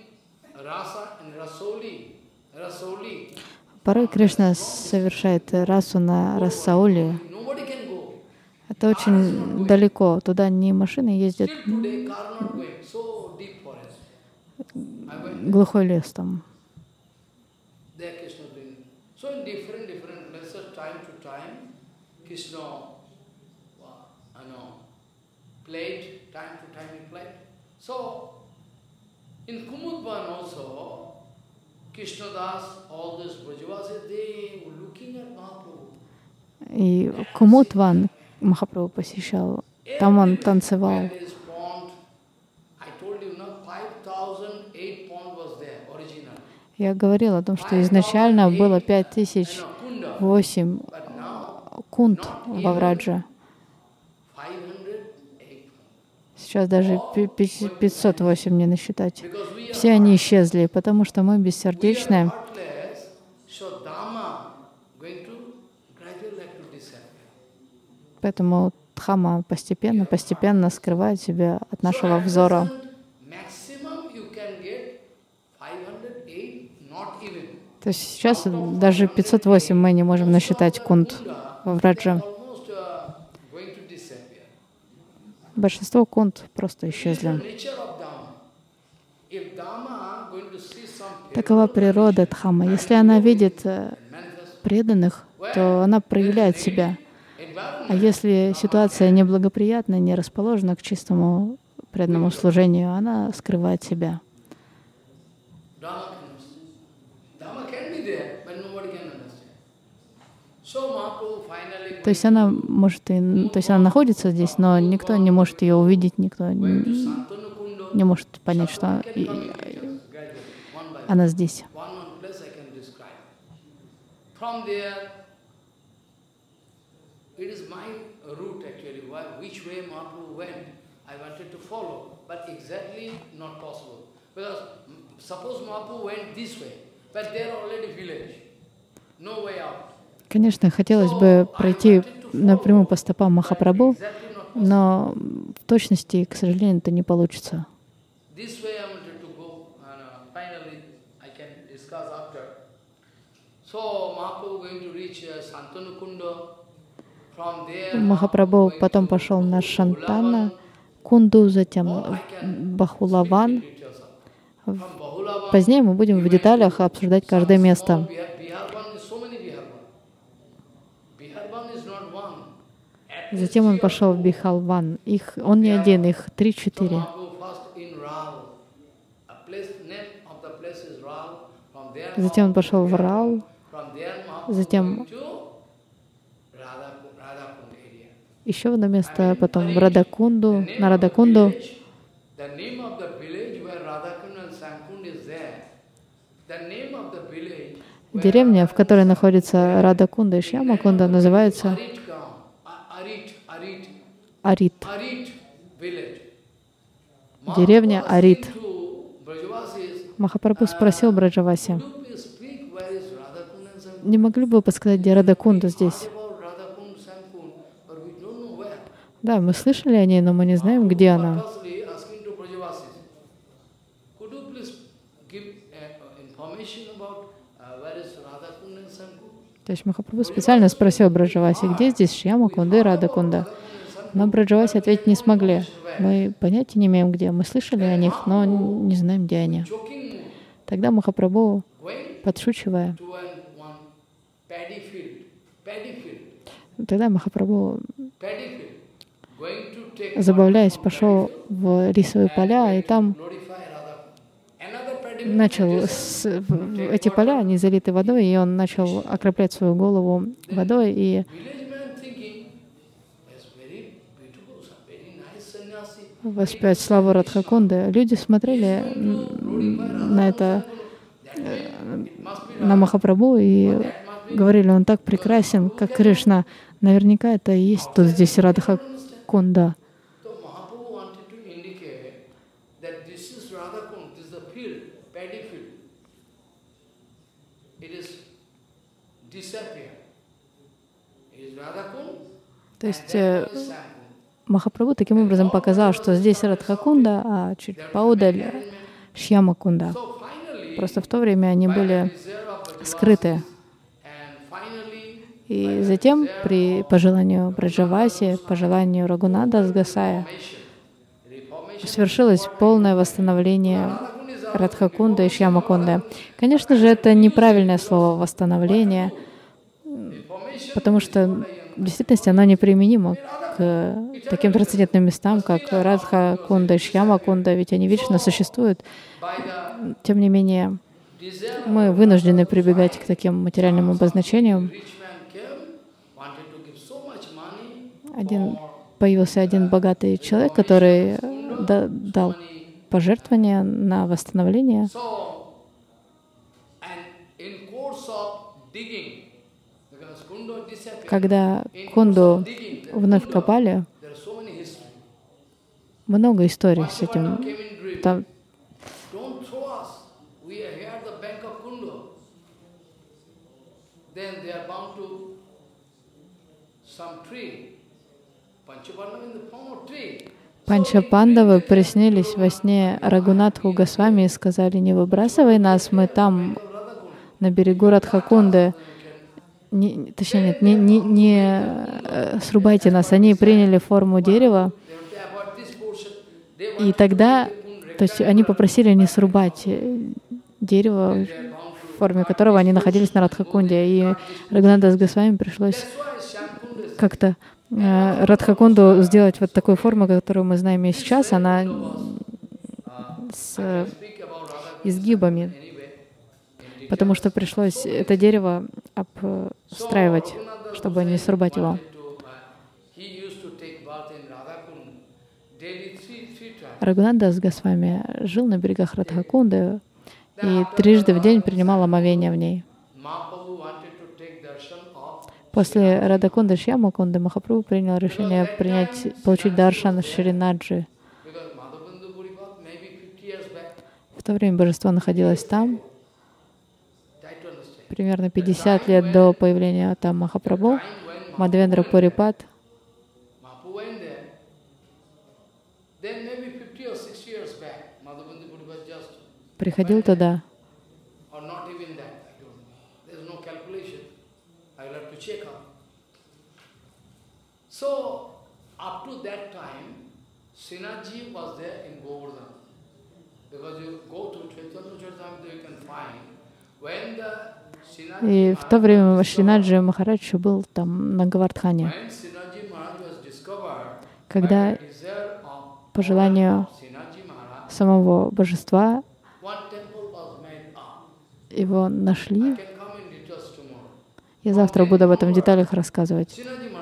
Порой Кришна совершает расу на Рассауле. Это очень далеко. Туда не машины ездят. Глухой лес там. И Кумудван Махапрабху посещал. Там он танцевал. Я говорила о том, что изначально было 5008 кунд во Врадже. Сейчас даже 508 не насчитать. Все они исчезли, потому что мы бессердечны. Поэтому Дхамма постепенно скрывает себя от нашего взора. То есть сейчас даже 508 мы не можем насчитать кунд во Врадже. Большинство кунд просто исчезли. Такова природа Дхаммы. Если она видит преданных, то она проявляет себя. А если ситуация неблагоприятна, не расположена к чистому преданному служению, она скрывает себя. То есть она находится здесь, но никто не может ее увидеть, никто не может понять, что она здесь. Конечно, хотелось бы пройти напрямую по стопам Махапрабху, но в точности, к сожалению, это не получится. Махапрабху потом пошел на Шантана, Кунду, затем Бахулаван. Позднее мы будем в деталях обсуждать каждое место. Затем он пошел в Бихалван. Он не один, их 3-4. Затем он пошел в Рал. Затем еще одно место, потом в Радакунду, на Радакунду. Деревня, в которой находится Радакунда и Шьямакунда, называется Арит. Деревня Арит. Махапрабху спросил Браджаваси: не могли бы вы подсказать, где Радакунда здесь? Да, мы слышали о ней, но мы не знаем, где она. То есть Махапрабху специально спросил Браджаваси, где здесь Шьяма Кунда и Рада Кунда. Но Браджаваси ответить не смогли. Мы понятия не имеем, где. Мы слышали о них, но не знаем, где они. Тогда Махапрабху, подшучивая, забавляясь, пошел в рисовые поля, и там начал эти поля, они залиты водой, и он начал окроплять свою голову водой и воспевать славу Радхакунды. Люди смотрели на это, на Махапрабху, и говорили, он так прекрасен, как Кришна. Наверняка это и есть тут здесь Радхакунда. То есть Махапрабху таким образом показал, что здесь Радхакунда, а чуть поодаль Шьяма-кунда. Просто в то время они были скрыты. И затем, по желанию Браджаваси, по желанию Рагунада Госая, свершилось полное восстановление Радхакунда и Шьяма-кунды. Конечно же, это неправильное слово «восстановление», потому что в действительности оно неприменимо к таким трансцендентным местам, как Радха-кунда и Шьяма-кунда, ведь они вечно существуют. Тем не менее, мы вынуждены прибегать к таким материальным обозначениям. Появился один богатый человек, который дал пожертвования на восстановление. Когда Кунду вновь копали, много историй с этим. Там Панча-пандавы приснились во сне Рагунатху Госвами и сказали: не выбрасывай нас, мы там, на берегу Радхакунды. Точнее, нет, не срубайте нас. Они приняли форму дерева, и тогда, то есть они попросили не срубать дерево, в форме которого они находились на Радхакунде. И Рагунатдас Госвами пришлось как-то Радхакунду сделать вот такой формы, которую мы знаем и сейчас. Она с изгибами, потому что пришлось это дерево обстраивать, чтобы не срубать его. Рагунатдас Госвами жил на берегах Радхакунды и трижды в день принимал омовение в ней. После Радхакунды Шьяма-кунды Махапрабху принял решение получить даршан Шринаджи. В то время божество находилось там. Примерно 50 лет до появления там Махапрабху, Мадхвендра Пурипад приходил туда. И в то время Шринаджи Махарадж был там на Гавардхане. Когда по желанию самого божества его нашли, я завтра буду об этом в деталях рассказывать.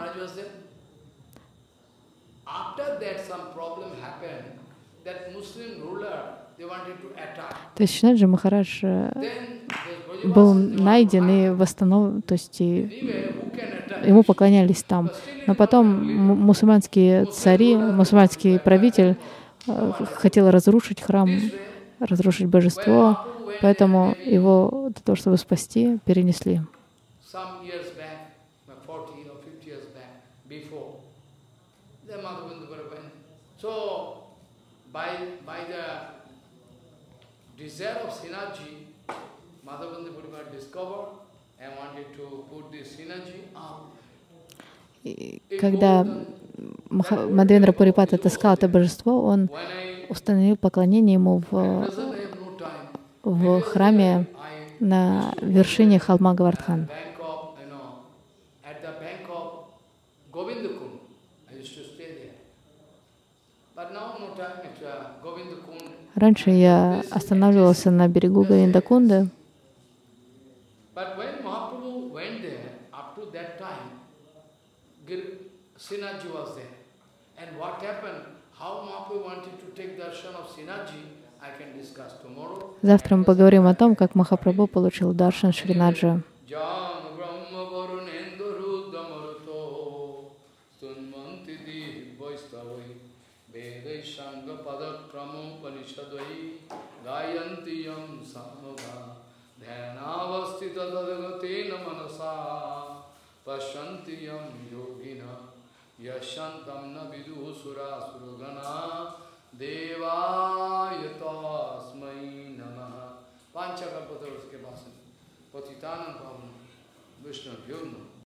То есть Шринаджи Махарадж был найден и восстановлен, то есть ему поклонялись там. Но потом мусульманские цари, мусульманский правитель хотел разрушить храм, разрушить божество, поэтому его для того, чтобы спасти, перенесли. Then Madhavendra Puri went. So, by the desire of synergy, Madhavendra Puri discovered and wanted to put this synergy up. Когда Мадхавендра Пурипат отыскал это божество, он установил поклонение ему в храме на вершине холма Говардхан. Раньше я останавливался на берегу Говиндакунды. Завтра мы поговорим о том, как Махапрабху получил даршан Шринаджи. Yashantam na vidu sura surugana devaya tasmai namaha panchakalpataruske vasan patitanam pavanam Vishnu Vyurna